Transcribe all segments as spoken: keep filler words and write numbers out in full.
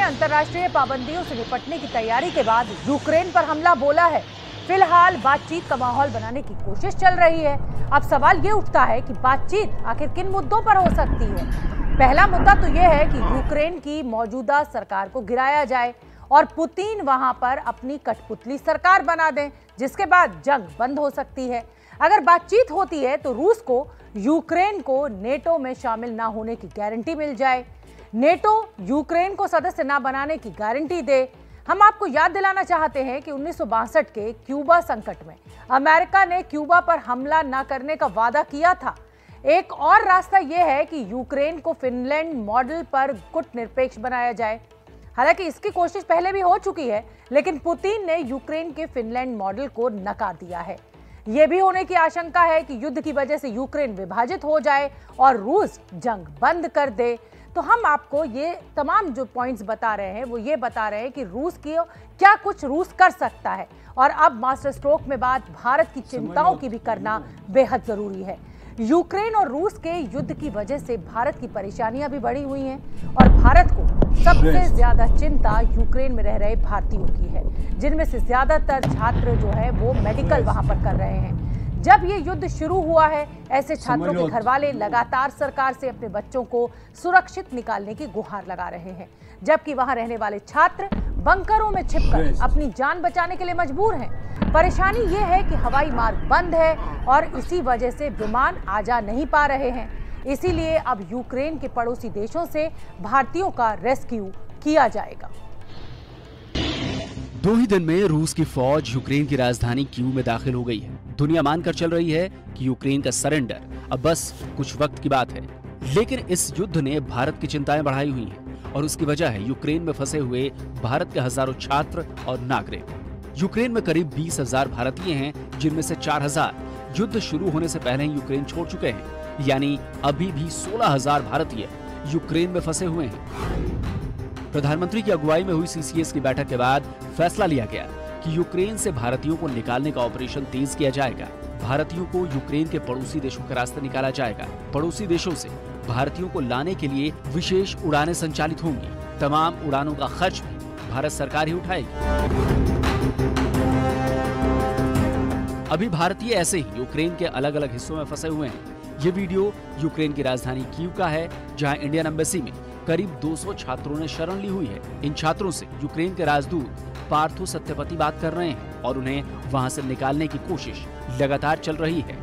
अंतर्राष्ट्रीय पाबंदियों से निपटने की तैयारी के बाद यूक्रेन पर हमला बोला है। फिलहाल बातचीत का माहौल बनाने की कोशिश चल रही है। अब सवाल ये उठता है कि बातचीत आखिर किन मुद्दों पर हो सकती है। पहला मुद्दा तो यह है कि यूक्रेन की मौजूदा सरकार को गिराया जाए और पुतिन वहां पर अपनी कठपुतली सरकार बना दें, जिसके बाद जंग बंद हो सकती है। अगर बातचीत होती है तो रूस को यूक्रेन को नेटो में शामिल ना होने की गारंटी मिल जाए, नेटो यूक्रेन को सदस्य ना बनाने की गारंटी दे। हम आपको याद दिलाना चाहते हैं कि उन्नीस सौ बासठ के क्यूबा संकट में अमेरिका ने क्यूबा पर हमला न करने का वादा किया था। एक और रास्ता यह है कि यूक्रेन को फिनलैंड मॉडल पर कूटनिरपेक्ष बनाया जाए। हालांकि इसकी कोशिश पहले भी हो चुकी है, लेकिन पुतिन ने यूक्रेन के फिनलैंड मॉडल को नकार दिया है। यह भी होने की आशंका है कि युद्ध की वजह से यूक्रेन विभाजित हो जाए और रूस जंग बंद कर दे। तो हम आपको ये तमाम जो पॉइंट्स बता रहे हैं वो ये बता रहे हैं कि रूस की क्या कुछ रूस कर सकता है, और अब मास्टर स्ट्रोक में बात भारत की चिंताओं की भी करना बेहद जरूरी है। यूक्रेन और रूस के युद्ध की वजह से भारत की परेशानियां भी बढ़ी हुई हैं और भारत को सबसे ज्यादा चिंता यूक्रेन में रह रहे भारतीयों की है, जिनमें से ज्यादातर छात्र जो है वो मेडिकल वहां पर कर रहे हैं। जब ये युद्ध शुरू हुआ है, ऐसे छात्रों के घर वाले लगातार सरकार से अपने बच्चों को सुरक्षित निकालने की गुहार लगा रहे हैं, जबकि वहां रहने वाले छात्र बंकरों में छिपकर अपनी जान बचाने के लिए मजबूर हैं। परेशानी ये है कि हवाई मार्ग बंद है और इसी वजह से विमान आ जा नहीं पा रहे हैं। इसीलिए अब यूक्रेन के पड़ोसी देशों से भारतीयों का रेस्क्यू किया जाएगा। दो ही दिन में रूस की फौज यूक्रेन की राजधानी कीव में दाखिल हो गई है। दुनिया मानकर चल रही है कि यूक्रेन का सरेंडर अब बस कुछ वक्त की बात है, लेकिन इस युद्ध ने भारत की चिंताएं बढ़ाई हुई हैं और उसकी वजह है यूक्रेन में फंसे हुए भारत के हजारों छात्र और नागरिक। यूक्रेन में करीब बीस हजार भारतीय हैं, जिनमें से चार हजार युद्ध शुरू होने से पहले ही यूक्रेन छोड़ चुके हैं, यानी अभी भी सोलह हजार भारतीय यूक्रेन में फंसे हुए हैं। प्रधानमंत्री की अगुवाई में हुई सी सी एस की बैठक के बाद फैसला लिया गया कि यूक्रेन से भारतीयों को निकालने का ऑपरेशन तेज किया जाएगा। भारतीयों को यूक्रेन के पड़ोसी देशों के रास्ते निकाला जाएगा। पड़ोसी देशों से भारतीयों को लाने के लिए विशेष उड़ानें संचालित होंगी। तमाम उड़ानों का खर्च भी भारत सरकार ही उठाएगी। अभी भारतीय ऐसे ही यूक्रेन के अलग अलग हिस्सों में फंसे हुए हैं। ये वीडियो यूक्रेन की राजधानी कीव का है, जहां इंडियन एम्बेसी में करीब दो सौ छात्रों ने शरण ली हुई है। इन छात्रों से यूक्रेन के राजदूत पार्थो सत्यपति बात कर रहे हैं और उन्हें वहां से निकालने की कोशिश लगातार चल रही है।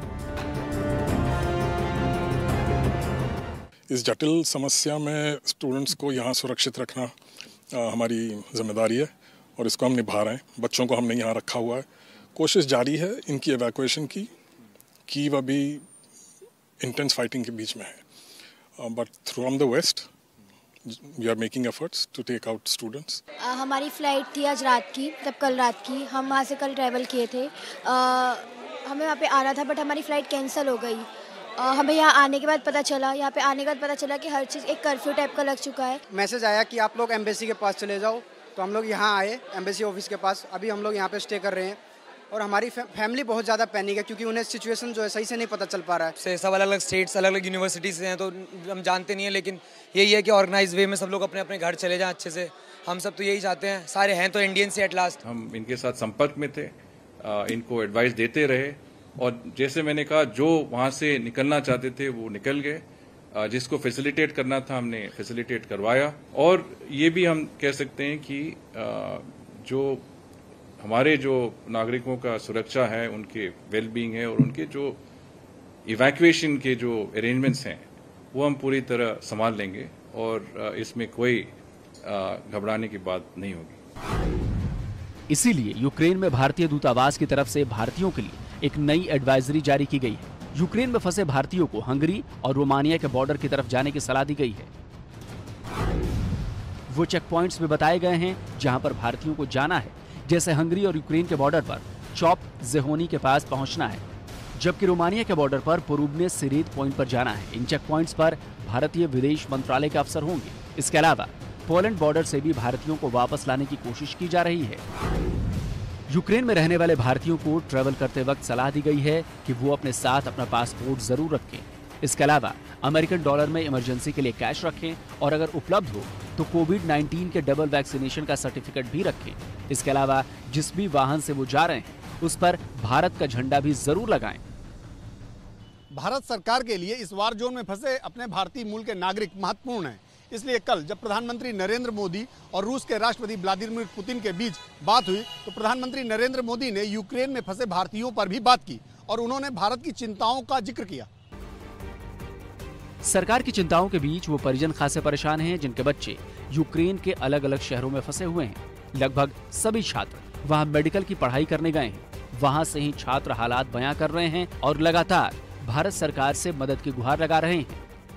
इस जटिल समस्या में स्टूडेंट्स को यहाँ सुरक्षित रखना आ, हमारी जिम्मेदारी है और इसको हम निभा रहे हैं। बच्चों को हमने यहाँ रखा हुआ है। कोशिश जारी है इनकी एवैक्यूएशन की। कीव अभी इंटेंस फाइटिंग के बीच में है, but from the west We are making efforts to take out students. uh, हमारी फ़्लाइट थी आज रात की, तब कल रात की हम वहाँ से कल ट्रैवल किए थे। uh, हमें वहाँ पे आना था, बट हमारी फ़्लाइट कैंसिल हो गई। uh, हमें यहाँ आने के बाद पता चला यहाँ पे आने के बाद पता चला कि हर चीज़ एक कर्फ्यू टाइप का लग चुका है। मैसेज आया कि आप लोग एम्बेसी के पास चले जाओ, तो हम लोग यहाँ आए एम्बेसी ऑफिस के पास। अभी हम लोग यहाँ पे स्टे कर रहे हैं और हमारी फैमिली बहुत ज़्यादा पैनिक है, क्योंकि उन्हें सिचुएशन जो है सही से नहीं पता चल पा रहा है। सब अलग अलग स्टेट्स, अलग अलग यूनिवर्सिटीज़ हैं, तो हम जानते नहीं है, लेकिन यही है कि ऑर्गेनाइज वे में सब लोग अपने अपने घर चले जाएं अच्छे से। हम सब तो यही चाहते हैं, सारे हैं तो इंडियन से एट लास्ट। हम इनके साथ संपर्क में थे, इनको एडवाइस देते रहे और जैसे मैंने कहा जो वहाँ से निकलना चाहते थे वो निकल गए। जिसको फैसिलिटेट करना था हमने फैसिलिटेट करवाया। और ये भी हम कह सकते हैं कि जो हमारे जो नागरिकों का सुरक्षा है, उनके वेल बीइंग है और उनके जो इवैक्यूएशन के जो अरेंजमेंट्स हैं वो हम पूरी तरह संभाल लेंगे और इसमें कोई घबराने की बात नहीं होगी। इसीलिए यूक्रेन में भारतीय दूतावास की तरफ से भारतीयों के लिए एक नई एडवाइजरी जारी की गई है। यूक्रेन में फंसे भारतीयों को हंगरी और रोमानिया के बॉर्डर की तरफ जाने की सलाह दी गई है। वो चेक पॉइंट्स में बताए गए हैं जहां पर भारतीयों को जाना है, जैसे हंगरी और यूक्रेन के बॉर्डर पर चॉप जेहोनी के पास पहुंचना है, जबकि रोमानिया के बॉर्डर पर पोरुबने सिरेत पॉइंट पर जाना है। इन चेक पॉइंट्स पर भारतीय विदेश मंत्रालय के अफसर होंगे। इसके अलावा पोलैंड बॉर्डर से भी भारतीयों को वापस लाने की कोशिश की जा रही है। यूक्रेन में रहने वाले भारतीयों को ट्रैवल करते वक्त सलाह दी गई है कि वो अपने साथ अपना पासपोर्ट जरूर रखें। इसके अलावा अमेरिकन डॉलर में इमरजेंसी के लिए कैश रखें और अगर उपलब्ध हो तो कोविड नाइन्टीन के डबल वैक्सीनेशन का सर्टिफिकेट भी रखें। इसके अलावा जिस भी वाहन से वो जा रहे हैं उस पर भारत का झंडा भी जरूर लगाएं। भारत सरकार के लिए इस वार जोन में फंसे अपने भारतीय मूल के नागरिक महत्वपूर्ण हैं। इसलिए कल जब प्रधानमंत्री नरेंद्र मोदी और रूस के राष्ट्रपति व्लादिमीर पुतिन के बीच बात हुई तो प्रधानमंत्री नरेंद्र मोदी ने यूक्रेन में फंसे भारतीयों पर भी बात की और उन्होंने भारत की चिंताओं का जिक्र किया। सरकार की चिंताओं के बीच वो परिजन खासे परेशान हैं जिनके बच्चे यूक्रेन के अलग अलग शहरों में फंसे हुए हैं। लगभग सभी छात्र वहां मेडिकल की पढ़ाई करने गए हैं। वहां से ही छात्र हालात बयां कर रहे हैं और लगातार भारत सरकार से मदद की गुहार लगा रहे हैं।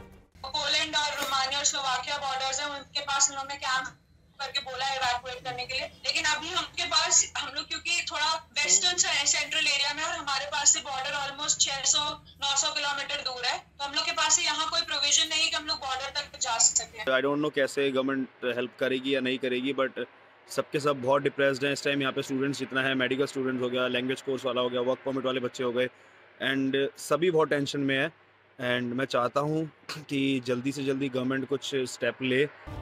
पोलैंड और रोमानिया और स्लोवाकिया बॉर्डर्स हैं, उनके पास उन्होंने कैंप करके बोला है इवैक्यूएट करने के लिए, लेकिन अभी हमके पास हम लोग क्योंकि थोड़ा वेस्टर्न सेंट्रल एरिया में और हमारे पास से बॉर्डर ऑलमोस्ट छह सौ नौ सौ किलोमीटर दूर है, तो हम लोग के पास से यहाँ कोई प्रोविजन नहीं कि हम लोग बॉर्डर तक जा सके। आई डोंट नो कैसे गवर्नमेंट हेल्प करेगी या नहीं करेगी, बट सबके सब बहुत डिप्रेस्ड हैं इस टाइम। यहाँ पे स्टूडेंट्स जितना है, मेडिकल स्टूडेंट्स हो गया, लैंग्वेज कोर्स वाला हो गया, वर्क परमिट वाले बच्चे हो गए, एंड सभी बहुत टेंशन में है। एंड मैं चाहता हूँ कि जल्दी से जल्दी गवर्नमेंट कुछ स्टेप ले।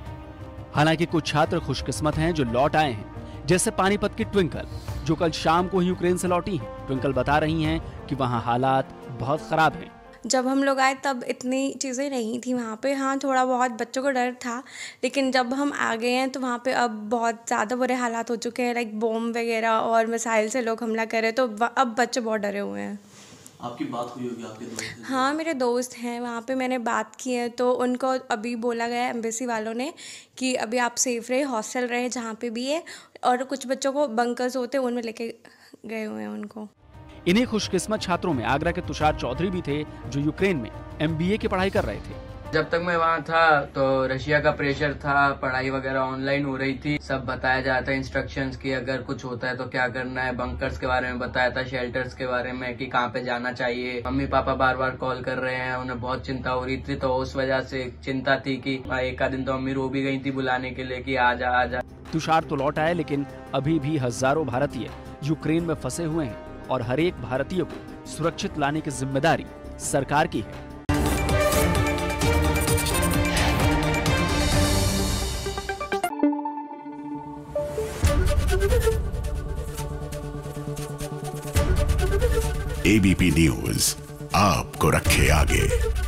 हालांकि कुछ छात्र खुशकिस्मत हैं जो लौट आए हैं, जैसे पानीपत की ट्विंकल जो कल शाम को ही यूक्रेन से लौटी हैं। ट्विंकल बता रही हैं कि वहाँ हालात बहुत खराब हैं। जब हम लोग आए तब इतनी चीज़ें नहीं थी वहाँ पे। हाँ, थोड़ा बहुत बच्चों को डर था, लेकिन जब हम आ गए हैं तो वहाँ पे अब बहुत ज़्यादा बुरे हालात हो चुके हैं। लाइक बॉम्ब वगैरह और मिसाइल से लोग हमला कर रहे हैं, तो अब बच्चे बहुत डरे हुए हैं। आपकी बात हुई होगी आपके दोस्त? हाँ, मेरे दोस्त हैं वहाँ पे, मैंने बात की है तो उनको अभी बोला गया है एम्बेसी वालों ने कि अभी आप सेफ रहे, हॉस्टल रहे जहाँ पे भी है, और कुछ बच्चों को बंकर्स होते हैं उनमें लेके गए हुए हैं उनको। इन्हीं खुशकिस्मत छात्रों में आगरा के तुषार चौधरी भी थे जो यूक्रेन में एमबीए की पढ़ाई कर रहे थे। जब तक मैं वहाँ था तो रशिया का प्रेशर था, पढ़ाई वगैरह ऑनलाइन हो रही थी, सब बताया जाता है इंस्ट्रक्शंस की अगर कुछ होता है तो क्या करना है, बंकर्स के बारे में बताया था, शेल्टर्स के बारे में कि कहाँ पे जाना चाहिए। मम्मी पापा बार बार कॉल कर रहे हैं, उन्हें बहुत चिंता हो रही थी, तो उस वजह से चिंता थी कि एक आध दिन तो मम्मी रो भी गई थी बुलाने के लिए कि आ जा आ जा। तुषार तो लौट आए, लेकिन अभी भी हजारों भारतीय यूक्रेन में फंसे हुए हैं और हर एक भारतीय को सुरक्षित लाने की जिम्मेदारी सरकार की है। एबीपी न्यूज आपको रखे आगे।